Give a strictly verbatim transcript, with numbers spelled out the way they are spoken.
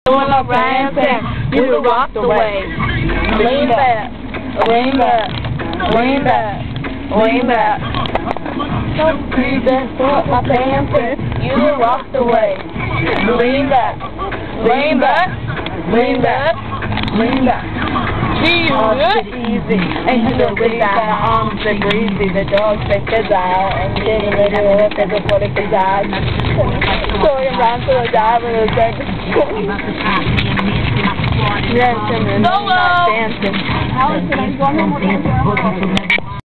Going up rampant, you will rock the way. Lean back, lean back, lean back, lean back. Don't breathe that foot, my dancing, you will rock the way. Lean back, lean back, lean back, lean back. Gee, Oh, good. it's easy. And you know, with that arms are breezy, the dog take his eye, and then the little look at the foot of his eye. Going around to the dive and it's like, dancing and not dancing. Allison, I'm going to